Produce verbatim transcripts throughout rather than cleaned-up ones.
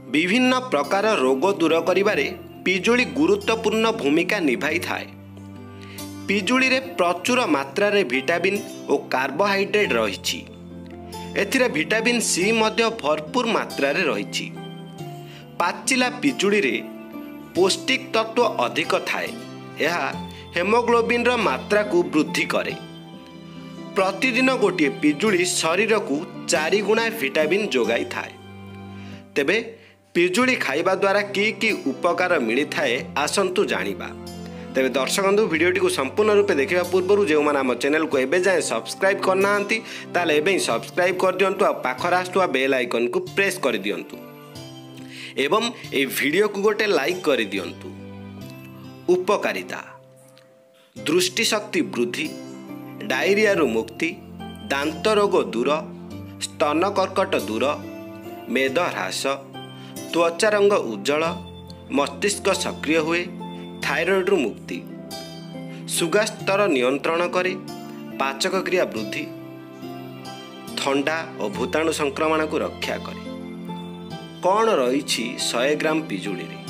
विभिन्न प्रकार रोग दूर करिबारे पिजुली गुरुत्वपूर्ण भूमिका निभाई थाए। पिजुली रे प्रचुर मात्रा रे विटामिन और कार्बोहाइड्रेट रहिछि। एथिरे विटामिन सी मध्य भरपूर मात्रा रे रहिछि। पाचिला पिजुली रे पौष्टिक तत्व अधिक थाए। यह हेमोग्लोबिन रो मात्रा को वृद्धि करे। प्रतिदिन गोटे पिजुली शरीर को चारि गुणा विटामिन जोगाई थाए। तेबे पिजुली खाइबा द्वारा कि कि उपकार मिली थाए आसंतु जानिबा। तेबे दर्शक बंधु वीडियोटी को संपूर्ण रूपे देखा पूर्व जो मैंने आम चैनल को एबे जाए सब्सक्राइब करना ताले एबे सब्सक्राइब कर दियंतु आ पाखर आसुवा बेल आइकन को प्रेस कर दियंतु एवं ए वीडियो को गोटे लाइक कर दियंतु। उपकारिता: दृष्टि शक्ति वृद्धि, डायरिया रु मुक्ति, दांत रोग दूर, स्तन कर्कट दूर, मेद ह्रास, त्वचा रंग उज्जवल, मस्तिष्क सक्रिय हुए, थायरॉइड रु मुक्ति, सुगा स्तर नियंत्रण करे, पाचक क्रिया वृद्धि, थंडा और भूताणु संक्रमण को रक्षा करे। कौन रही सौ ग्राम पिजुली रे?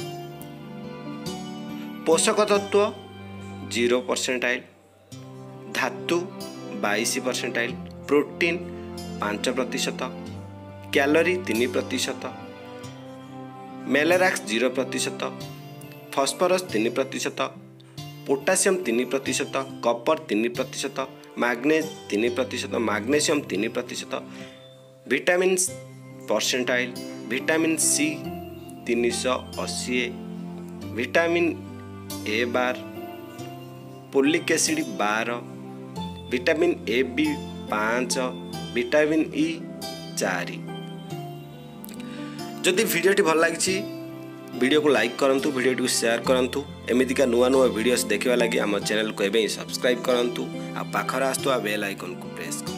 पोषक तत्व जीरो परसेंटाइल, धातु बाईस परसेंटाइल, प्रोटीन पांच प्रतिशत, कैलोरी तीन प्रतिशत, मेलेराक्स जीरो प्रतिशत, फॉस्फोरस तीन प्रतिशत, पोटासियम तीन प्रतिशत, कपर तीन प्रतिशत, मैग्नेज तीन प्रतिशत, मैग्नेशियम तीन प्रतिशत, विटामिन परसेंटाइल, विटामिन सी तीन सौ अस्सी, विटामिन ए बार, पोलिक एसिड बार, विटामिन ए बी पाँच, विटामिन ई चार। जदि वीडियोटी भल लगी वीडियो को लाइक करंतु, वीडियोटी को शेयर करंतु। एमितिका नुआ नुआ वीडियोस देखिबा लागि आम चैनल को एबे सब्सक्राइब करंतु आ पाखर आस्तुवा बेल आइकन को प्रेस करंतु।